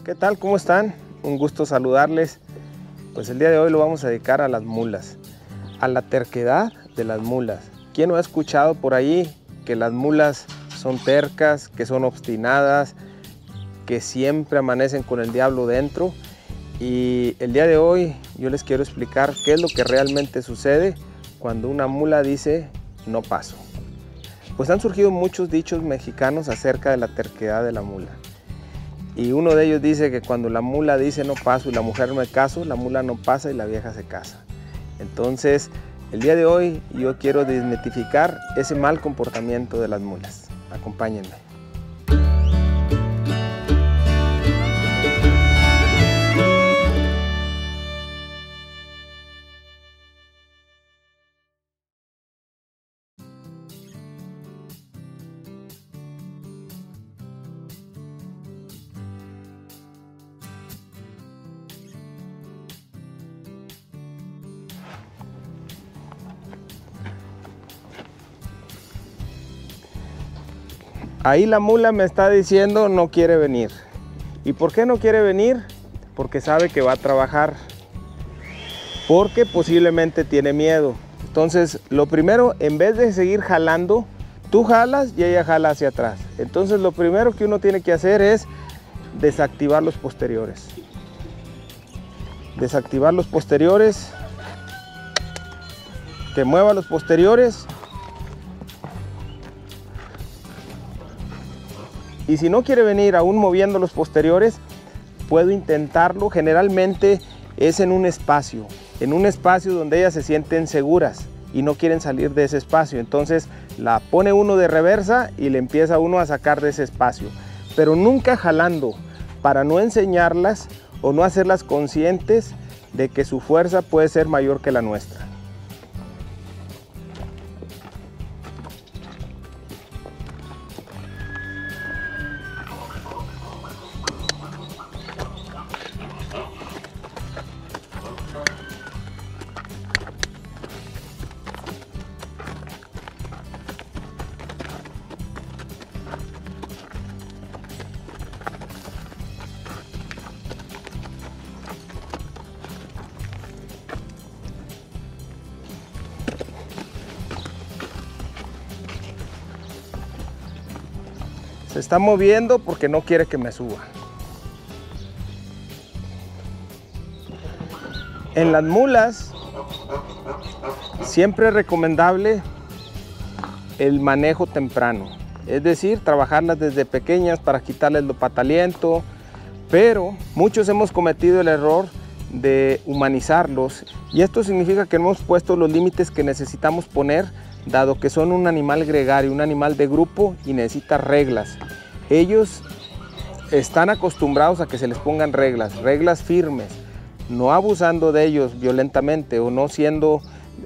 ¿Qué tal? ¿Cómo están? Un gusto saludarles. Pues el día de hoy lo vamos a dedicar a las mulas, a la terquedad de las mulas. ¿Quién no ha escuchado por ahí que las mulas son tercas, que son obstinadas, que siempre amanecen con el diablo dentro? Y el día de hoy yo les quiero explicar qué es lo que realmente sucede cuando una mula dice no paso. Pues han surgido muchos dichos mexicanos acerca de la terquedad de la mula. Y uno de ellos dice que cuando la mula dice no paso y la mujer no me caso, la mula no pasa y la vieja se casa. Entonces, el día de hoy yo quiero desmitificar ese mal comportamiento de las mulas. Acompáñenme. Ahí la mula me está diciendo no quiere venir. ¿Y por qué no quiere venir? Porque sabe que va a trabajar. Porque posiblemente tiene miedo. Entonces, lo primero, en vez de seguir jalando, tú jalas y ella jala hacia atrás. Entonces, lo primero que uno tiene que hacer es desactivar los posteriores. Desactivar los posteriores. Que mueva los posteriores. Y si no quiere venir aún moviendo los posteriores, puedo intentarlo. Generalmente es en un espacio donde ellas se sienten seguras y no quieren salir de ese espacio. Entonces la pone uno de reversa y le empieza uno a sacar de ese espacio. Pero nunca jalando, para no enseñarlas o no hacerlas conscientes de que su fuerza puede ser mayor que la nuestra. Se está moviendo porque no quiere que me suba. En las mulas siempre es recomendable el manejo temprano. Es decir, trabajarlas desde pequeñas para quitarles el pataliento. Pero muchos hemos cometido el error de humanizarlos. Y esto significa que no hemos puesto los límites que necesitamos poner, dado que son un animal gregario, un animal de grupo y necesita reglas. Ellos están acostumbrados a que se les pongan reglas firmes, no abusando de ellos violentamente o no siendo,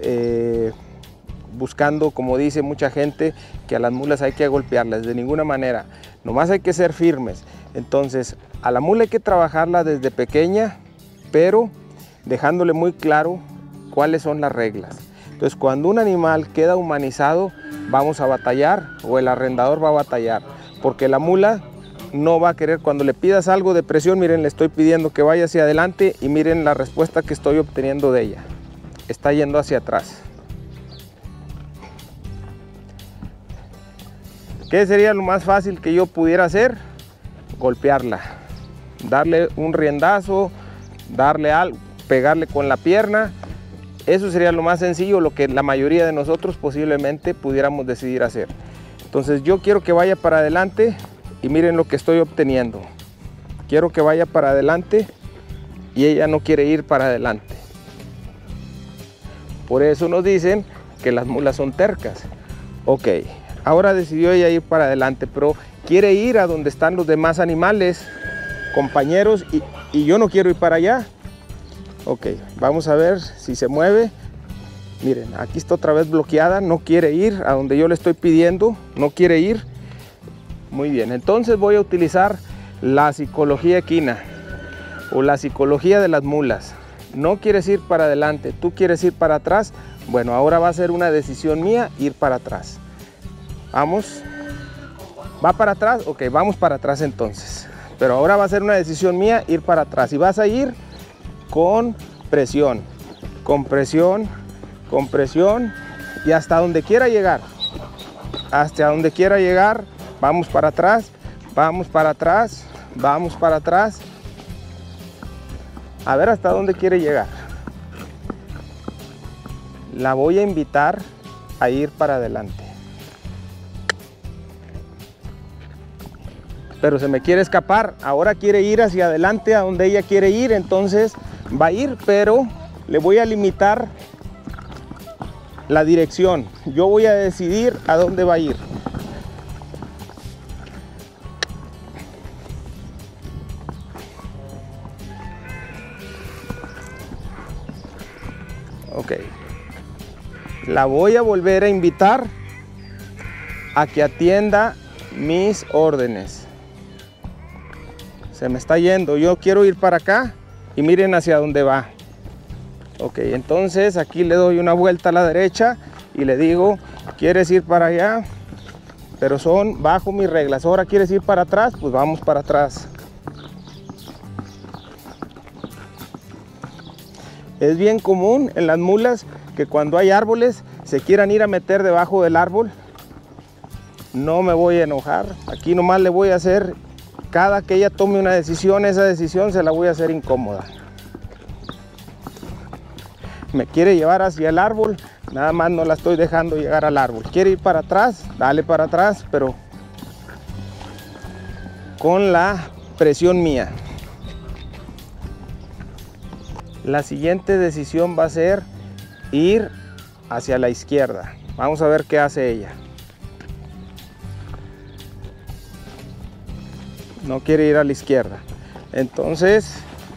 buscando, como dice mucha gente, que a las mulas hay que golpearlas, de ninguna manera, nomás hay que ser firmes. Entonces, a la mula hay que trabajarla desde pequeña, pero dejándole muy claro cuáles son las reglas. Entonces, cuando un animal queda humanizado, vamos a batallar o el arrendador va a batallar, porque la mula no va a querer. Cuando le pidas algo de presión, miren, le estoy pidiendo que vaya hacia adelante y miren la respuesta que estoy obteniendo de ella. Está yendo hacia atrás. ¿Qué sería lo más fácil que yo pudiera hacer? Golpearla, darle un riendazo, darle algo, pegarle con la pierna. Eso sería lo más sencillo, lo que la mayoría de nosotros posiblemente pudiéramos decidir hacer. Entonces yo quiero que vaya para adelante y miren lo que estoy obteniendo. Quiero que vaya para adelante y ella no quiere ir para adelante. Por eso nos dicen que las mulas son tercas. Ok, ahora decidió ella ir para adelante, pero quiere ir a donde están los demás animales, compañeros, y yo no quiero ir para allá. Ok, vamos a ver si se mueve. Miren, aquí está otra vez bloqueada, no quiere ir a donde yo le estoy pidiendo, no quiere ir. Muy bien, entonces voy a utilizar la psicología equina o la psicología de las mulas. No quieres ir para adelante, tú quieres ir para atrás. Bueno, ahora va a ser una decisión mía ir para atrás. Vamos. ¿Va para atrás? Ok, vamos para atrás entonces. Pero ahora va a ser una decisión mía ir para atrás. Y vas a ir con presión, con presión, con presión y hasta donde quiera llegar. Hasta donde quiera llegar. Vamos para atrás, vamos para atrás, vamos para atrás. A ver hasta dónde quiere llegar. La voy a invitar a ir para adelante. Pero se me quiere escapar, ahora quiere ir hacia adelante a donde ella quiere ir, entonces va a ir, pero le voy a limitar la dirección. Yo voy a decidir a dónde va a ir. Ok. La voy a volver a invitar a que atienda mis órdenes. Se me está yendo, yo quiero ir para acá y miren hacia dónde va. Ok, entonces aquí le doy una vuelta a la derecha y le digo, ¿quieres ir para allá? Pero son bajo mis reglas. Ahora quieres ir para atrás, pues vamos para atrás. Es bien común en las mulas que cuando hay árboles se quieran ir a meter debajo del árbol. No me voy a enojar, aquí nomás le voy a hacer, cada que ella tome una decisión, esa decisión se la voy a hacer incómoda. Me quiere llevar hacia el árbol, nada más no la estoy dejando llegar al árbol. Quiere ir para atrás, dale para atrás, pero con la presión mía. La siguiente decisión va a ser ir hacia la izquierda. Vamos a ver qué hace ella. No quiere ir a la izquierda. Entonces,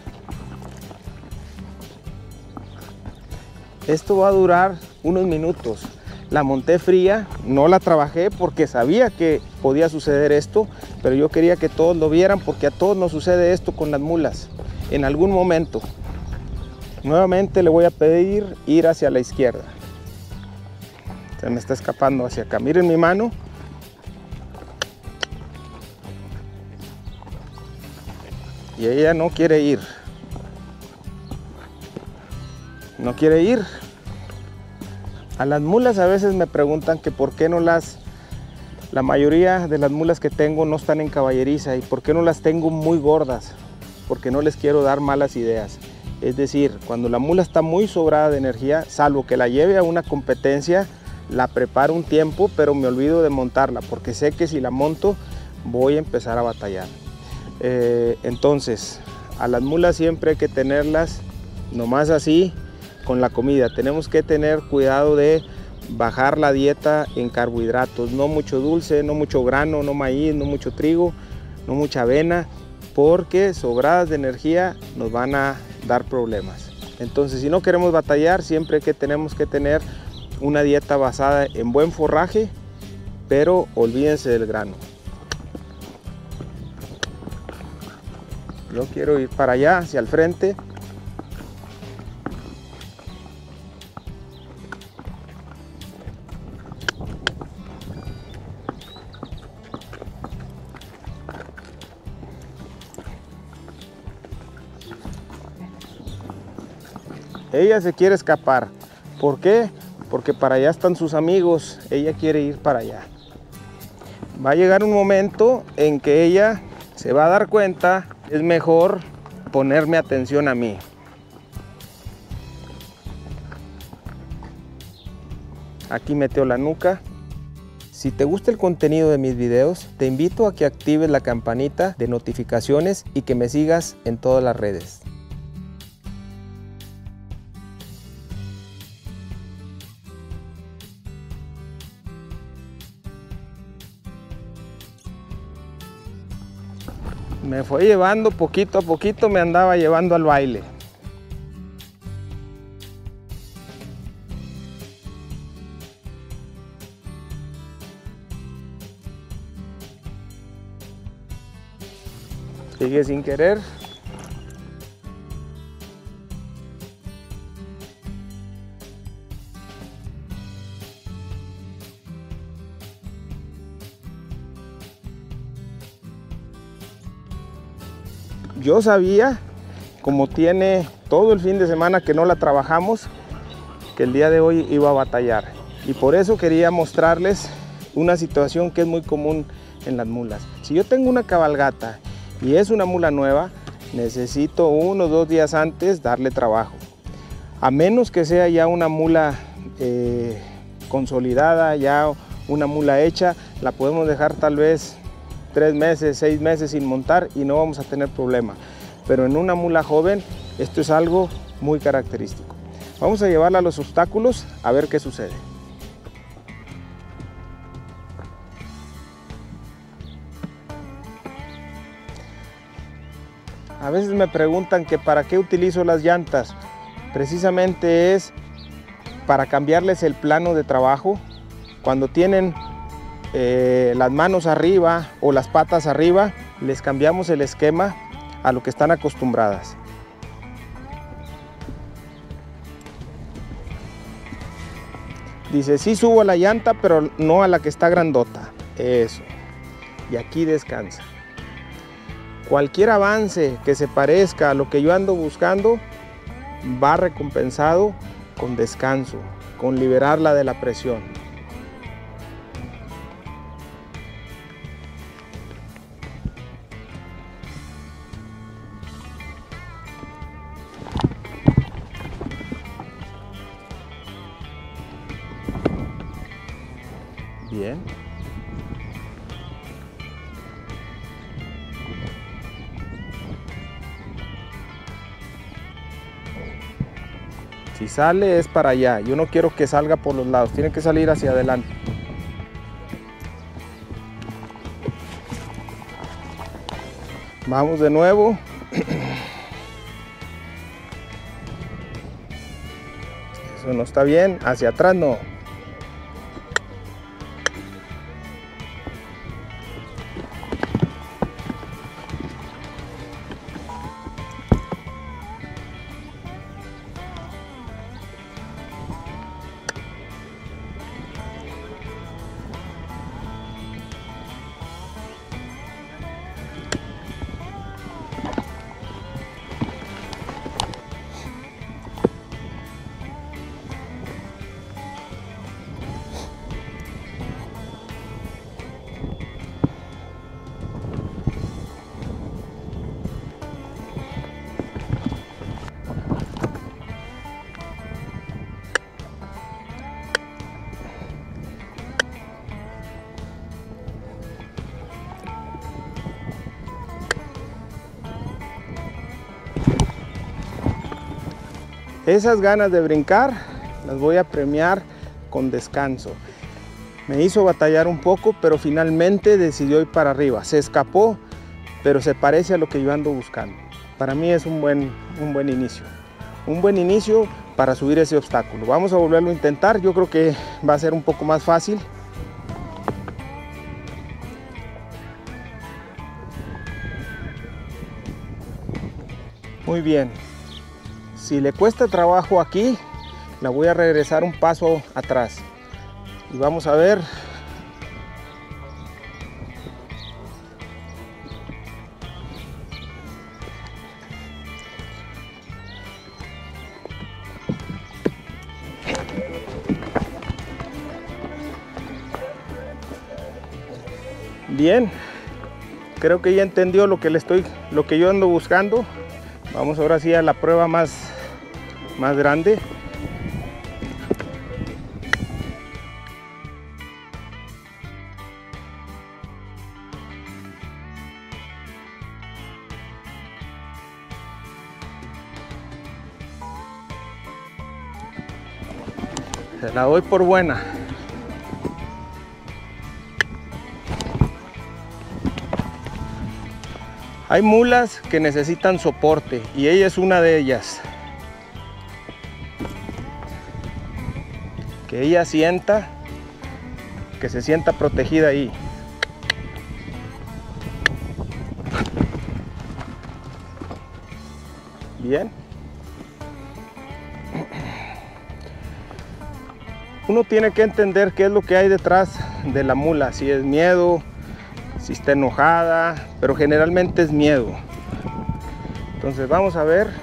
esto va a durar unos minutos. La monté fría, no la trabajé porque sabía que podía suceder esto, pero yo quería que todos lo vieran porque a todos nos sucede esto con las mulas en algún momento. Nuevamente le voy a pedir ir hacia la izquierda. Se me está escapando hacia acá. Miren mi mano. Y ella no quiere ir. No quiere ir. A las mulas a veces me preguntan que por qué no las... La mayoría de las mulas que tengo no están en caballeriza. ¿Y por qué no las tengo muy gordas? Porque no les quiero dar malas ideas. Es decir, cuando la mula está muy sobrada de energía, salvo que la lleve a una competencia, la preparo un tiempo, pero me olvido de montarla, porque sé que si la monto voy a empezar a batallar. Entonces, a las mulas siempre hay que tenerlas nomás así con la comida. Tenemos que tener cuidado de bajar la dieta en carbohidratos, no mucho dulce, no mucho grano, no maíz, no mucho trigo, no mucha avena, porque sobradas de energía nos van a dar problemas. Entonces, si no queremos batallar, siempre tenemos que tener una dieta basada en buen forraje, pero olvídense del grano. Yo quiero ir para allá, hacia el frente. Ella se quiere escapar. ¿Por qué? Porque para allá están sus amigos. Ella quiere ir para allá. Va a llegar un momento en que ella se va a dar cuenta, es mejor ponerme atención a mí. Aquí metió la nuca. Si te gusta el contenido de mis videos, te invito a que actives la campanita de notificaciones y que me sigas en todas las redes. Me fue llevando poquito a poquito, me andaba llevando al baile. Sigue sin querer. yo sabía, como tiene todo el fin de semana que no la trabajamos, que el día de hoy iba a batallar. Y por eso quería mostrarles una situación que es muy común en las mulas. Si yo tengo una cabalgata y es una mula nueva, necesito 1 o 2 días antes darle trabajo. A menos que sea ya una mula consolidada, ya una mula hecha, la podemos dejar tal vez 3 meses, 6 meses sin montar y no vamos a tener problema. Pero en una mula joven esto es algo muy característico. Vamos a llevarla a los obstáculos a ver qué sucede. A veces me preguntan que para qué utilizo las llantas. Precisamente es para cambiarles el plano de trabajo. Cuando tienen las manos arriba o las patas arriba, les cambiamos el esquema a lo que están acostumbradas. Dice, sí subo a la llanta, pero no a la que está grandota. Eso. Y aquí descansa. Cualquier avance que se parezca a lo que yo ando buscando va recompensado con descanso, con liberarla de la presión. Bien. Si sale es para allá, yo no quiero que salga por los lados, tiene que salir hacia adelante. Vamos de nuevo. Eso no está bien, hacia atrás no. Esas ganas de brincar las voy a premiar con descanso. Me hizo batallar un poco, pero finalmente decidió ir para arriba. Se escapó, pero se parece a lo que yo ando buscando. Para mí es un buen inicio. Un buen inicio para subir ese obstáculo. Vamos a volverlo a intentar. Yo creo que va a ser un poco más fácil. Muy bien. Si le cuesta trabajo aquí, la voy a regresar un paso atrás. Y vamos a ver. Bien, creo que ya entendió lo que yo ando buscando. Vamos ahora sí a la prueba más grande. Se la doy por buena. Hay mulas que necesitan soporte y ella es una de ellas. Que ella sienta, que se sienta protegida ahí. Bien. Uno tiene que entender qué es lo que hay detrás de la mula, si es miedo, si está enojada, pero generalmente es miedo. Entonces vamos a ver.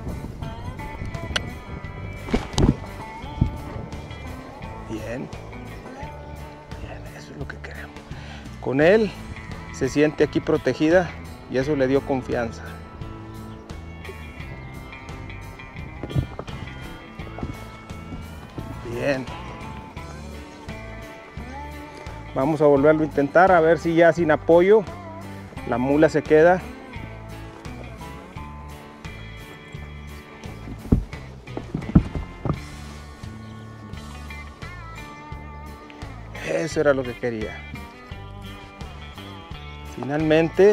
Bien, bien, eso es lo que queremos. Con él se siente aquí protegida y eso le dio confianza. Bien. Vamos a volverlo a intentar, a ver si ya sin apoyo la mula se queda. Eso era lo que quería. Finalmente,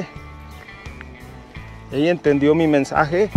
ella entendió mi mensaje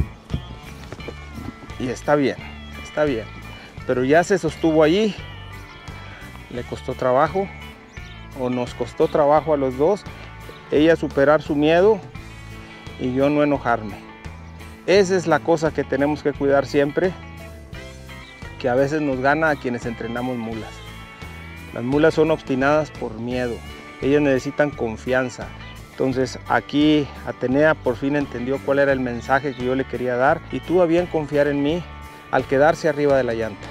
y está bien, está bien. Pero ya se sostuvo allí, le costó trabajo, o nos costó trabajo a los dos, ella superar su miedo y yo no enojarme. Esa es la cosa que tenemos que cuidar siempre, que a veces nos gana a quienes entrenamos mulas. Las mulas son obstinadas por miedo, ellas necesitan confianza. Entonces aquí Atenea por fin entendió cuál era el mensaje que yo le quería dar y tuvo a bien confiar en mí al quedarse arriba de la llanta.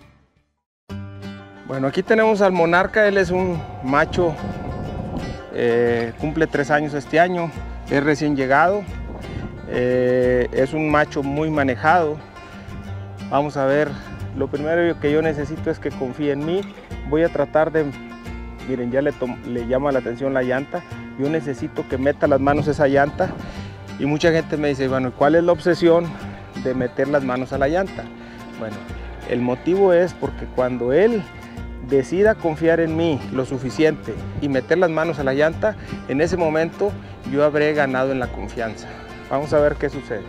Bueno, aquí tenemos al Monarca, él es un macho, cumple 3 años este año, es recién llegado, es un macho muy manejado. Vamos a ver, lo primero que yo necesito es que confíe en mí. Voy a tratar de, miren, ya le llama la atención la llanta. Yo necesito que meta las manos a esa llanta y mucha gente me dice, bueno, ¿cuál es la obsesión de meter las manos a la llanta? Bueno, el motivo es porque cuando él decida confiar en mí lo suficiente y meter las manos a la llanta, en ese momento yo habré ganado en la confianza. Vamos a ver qué sucede.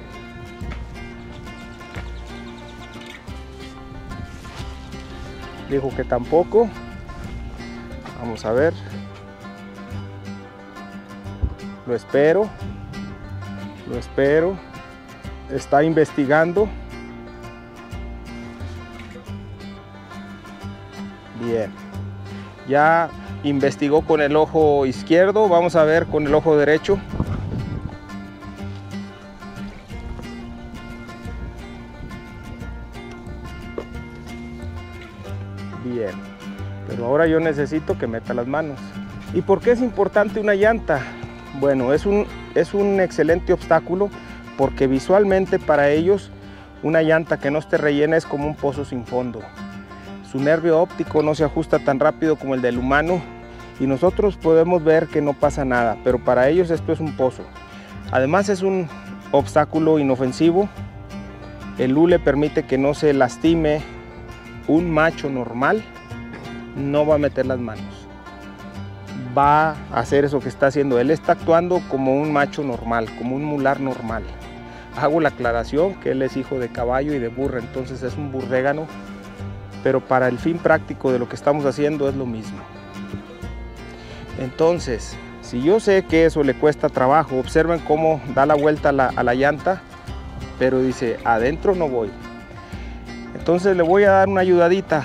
Dijo que tampoco. Vamos a ver. Lo espero. Lo espero. Está investigando. Bien. Ya investigó con el ojo izquierdo. Vamos a ver con el ojo derecho. Bien, pero ahora yo necesito que meta las manos. ¿Y por qué es importante una llanta? Bueno, es un excelente obstáculo porque visualmente para ellos una llanta que no esté rellena es como un pozo sin fondo. Su nervio óptico no se ajusta tan rápido como el del humano y nosotros podemos ver que no pasa nada, pero para ellos esto es un pozo. Además es un obstáculo inofensivo. El hule permite que no se lastime. Un macho normal no va a meter las manos, va a hacer eso que está haciendo. Él está actuando como un macho normal, como un mular normal. Hago la aclaración que él es hijo de caballo y de burra, entonces es un burrégano, pero para el fin práctico de lo que estamos haciendo es lo mismo. Entonces, si yo sé que eso le cuesta trabajo, observen cómo da la vuelta a la llanta, pero dice, adentro no voy. Entonces le voy a dar una ayudadita.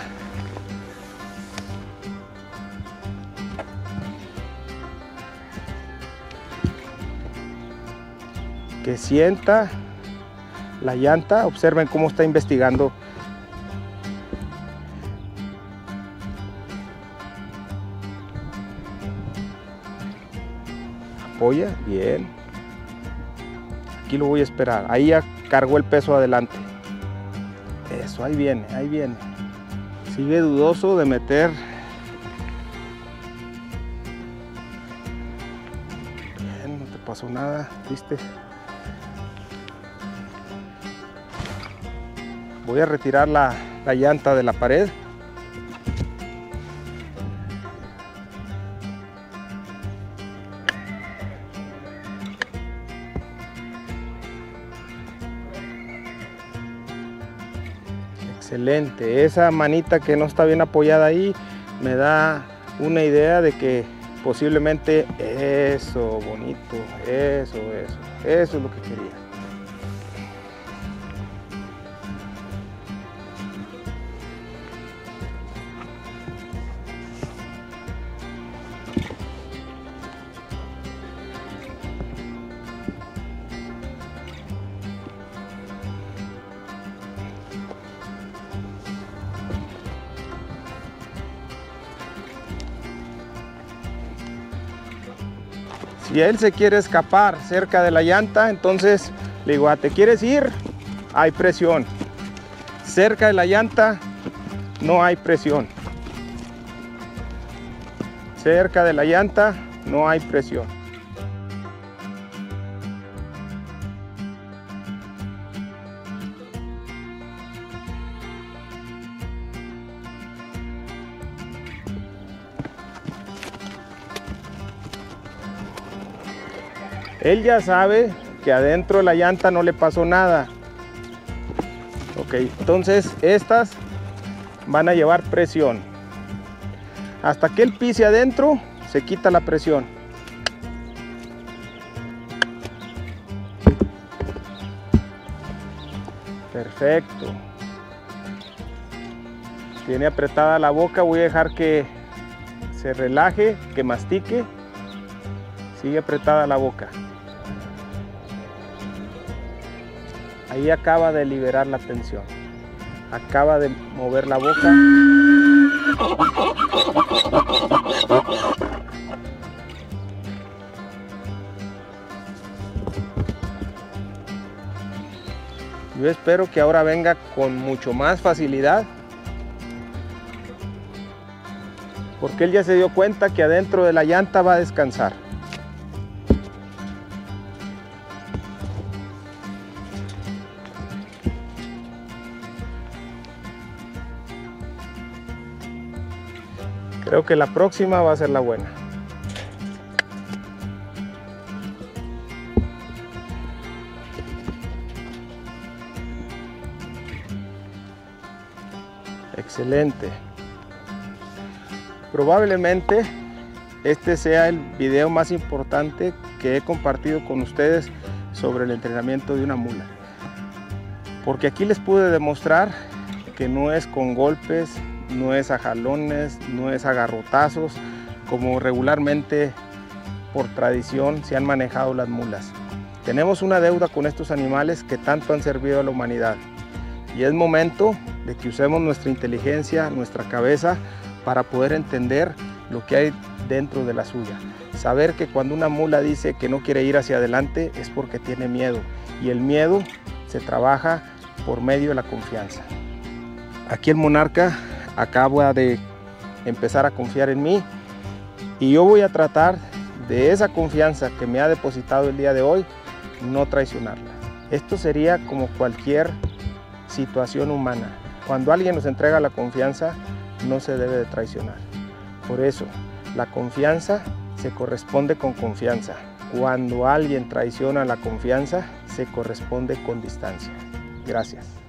Que sienta la llanta, observen cómo está investigando. Apoya, bien. Aquí lo voy a esperar, ahí ya cargó el peso adelante. Eso, ahí viene, ahí viene. Sigue dudoso de meter. Bien, no te pasó nada, ¿viste? Voy a retirar la llanta de la pared. Excelente, esa manita que no está bien apoyada ahí me da una idea de que posiblemente eso, bonito, eso es lo que quería. Si él se quiere escapar cerca de la llanta, entonces le digo, ¿te quieres ir? Hay presión. Cerca de la llanta no hay presión. Cerca de la llanta no hay presión. Él ya sabe que adentro de la llanta no le pasó nada. Ok, entonces estas van a llevar presión. Hasta que él pise adentro, se quita la presión. Perfecto. Tiene apretada la boca, voy a dejar que se relaje, que mastique. Sigue apretada la boca. Ahí acaba de liberar la tensión. Acaba de mover la boca. Yo espero que ahora venga con mucho más facilidad, porque él ya se dio cuenta que adentro de la llanta va a descansar. Creo que la próxima va a ser la buena. Excelente. Probablemente este sea el video más importante que he compartido con ustedes sobre el entrenamiento de una mula. Porque aquí les pude demostrar que no es con golpes, no es a jalones, no es a garrotazos, como regularmente por tradición se han manejado las mulas. Tenemos una deuda con estos animales que tanto han servido a la humanidad. Y es momento de que usemos nuestra inteligencia, nuestra cabeza, para poder entender lo que hay dentro de la suya. Saber que cuando una mula dice que no quiere ir hacia adelante es porque tiene miedo. Y el miedo se trabaja por medio de la confianza. Aquí el monarca acaba de empezar a confiar en mí y yo voy a tratar de esa confianza que me ha depositado el día de hoy, no traicionarla. Esto sería como cualquier situación humana. Cuando alguien nos entrega la confianza, no se debe de traicionar. Por eso, la confianza se corresponde con confianza. Cuando alguien traiciona la confianza, se corresponde con distancia. Gracias.